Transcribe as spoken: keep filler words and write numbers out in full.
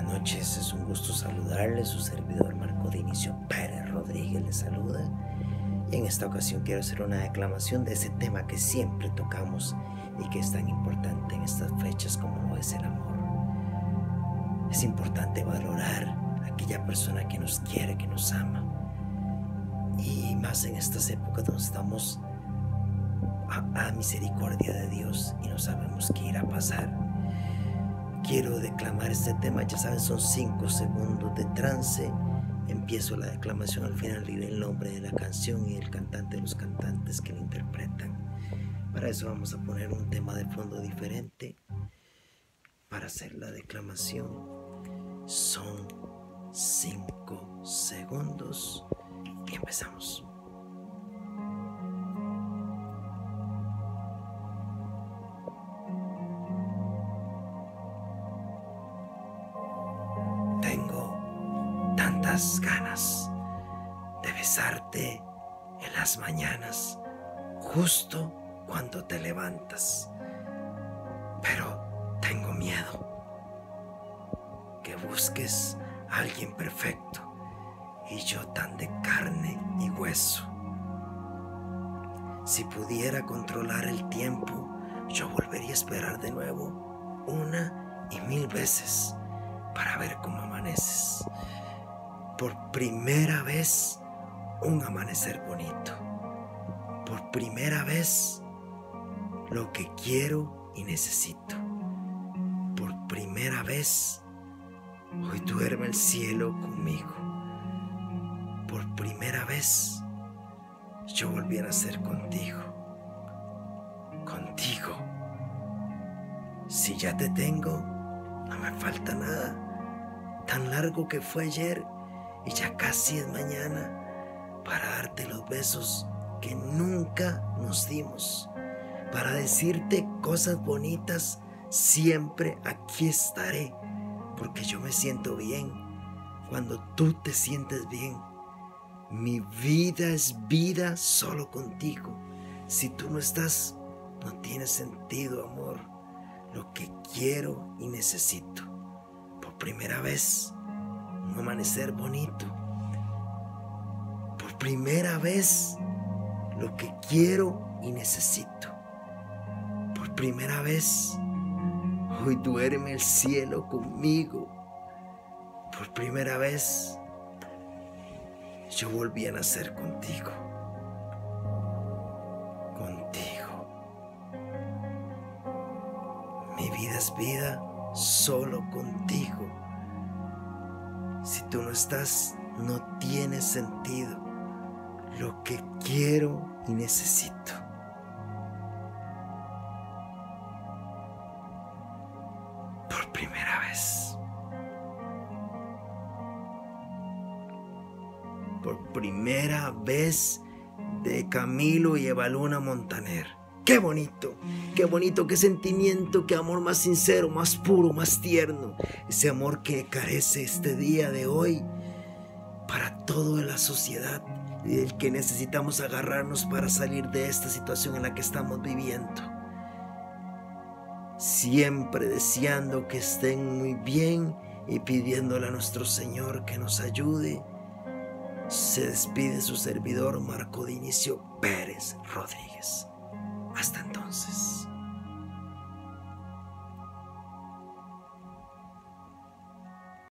noches, es un gusto saludarles. Su servidor Marco Dinicio Pérez Rodríguez les saluda. Y en esta ocasión quiero hacer una declamación de ese tema que siempre tocamos y que es tan importante en estas fechas como lo es el amor. Es importante valorar a aquella persona que nos quiere, que nos ama. Y más en estas épocas donde estamos a, a misericordia de Dios y no sabemos qué irá a pasar. Quiero declamar este tema, ya saben, son cinco segundos de trance. Empiezo la declamación, al final diré el nombre de la canción y el cantante de los cantantes que la interpretan. Para eso vamos a poner un tema de fondo diferente para hacer la declamación. Son cinco segundos y empezamos. Tengo tantas ganas de besarte en las mañanas, justo cuando te levantas, pero tengo miedo que busques a alguien perfecto y yo tan de carne y hueso. Si pudiera controlar el tiempo, yo volvería a esperar de nuevo una y mil veces para ver cómo amaneces. Por primera vez, un amanecer bonito. Por primera vez, lo que quiero y necesito. Por primera vez, hoy duerme el cielo conmigo. Por primera vez, yo volviera a ser contigo. Contigo. Si ya te tengo, no me falta nada. Tan largo que fue ayer y ya casi es mañana para darte los besos que nunca nos dimos, para decirte cosas bonitas. Siempre aquí estaré, porque yo me siento bien cuando tú te sientes bien. Mi vida es vida solo contigo. Si tú no estás, no tiene sentido, amor. Lo que quiero y necesito. Por primera vez, un amanecer bonito. Por primera vez, lo que quiero y necesito. Por primera vez, hoy duerme el cielo conmigo. Por primera vez, yo volví a nacer contigo. Contigo. Mi vida es vida solo contigo. Si tú no estás, no tiene sentido. Lo que quiero y necesito. Por primera vez. Por primera vez de Camilo y Evaluna Montaner. ¡Qué bonito! ¡Qué bonito! ¡Qué sentimiento! ¡Qué amor más sincero, más puro, más tierno! Ese amor que carece este día de hoy para toda la sociedad y del que necesitamos agarrarnos para salir de esta situación en la que estamos viviendo. Siempre deseando que estén muy bien y pidiéndole a nuestro Señor que nos ayude. Se despide su servidor Marco Dinicio Pérez Rodríguez. Hasta entonces.